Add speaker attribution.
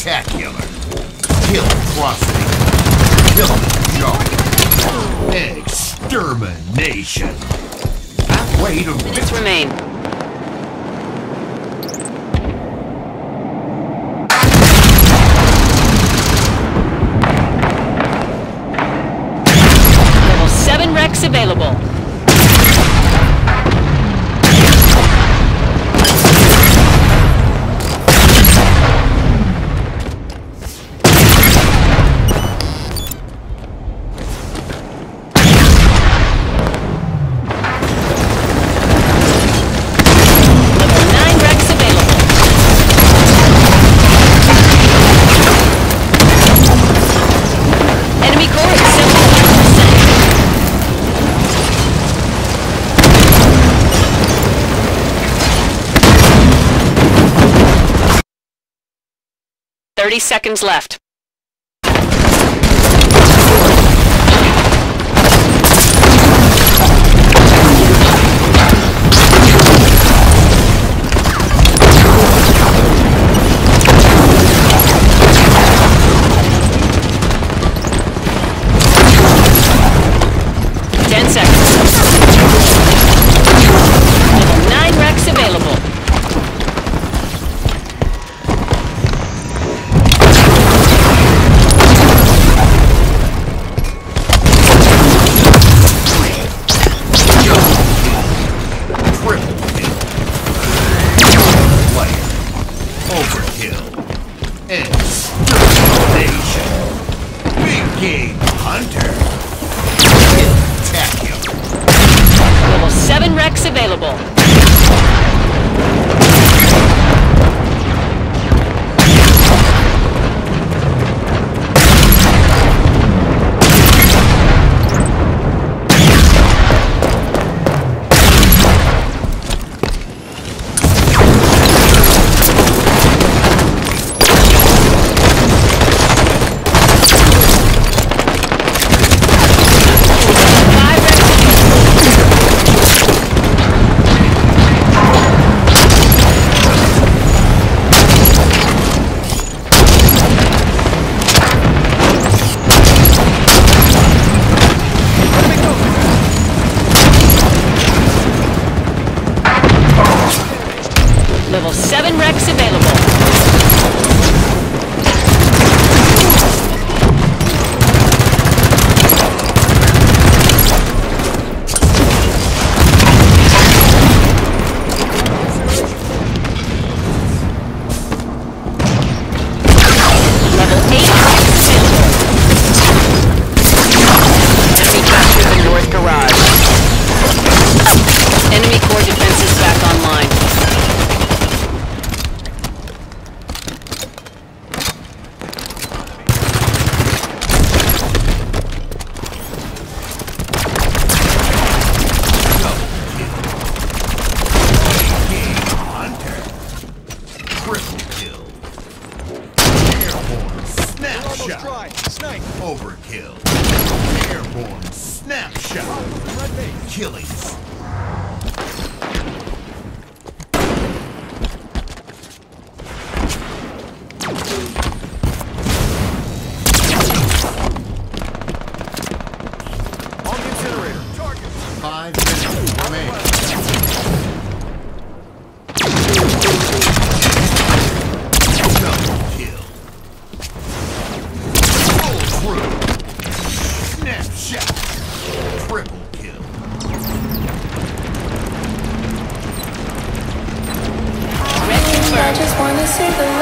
Speaker 1: Spectacular. Kill atrocity. Kill giant. Extermination. Halfway to
Speaker 2: Minutes remain. Level 7 Rex available. Enemy core is 30 seconds left. Level 7 Rex available. Level 7 Rex available. Level 8 Rex available. Enemy captured the north garage. Enemy core defenses back online.
Speaker 1: Overkill. Airborne snapshot. Killings. On the incinerator. Target. 5 minutes remain. Double kill. Snapshot! Triple kill!
Speaker 3: I just wanna see the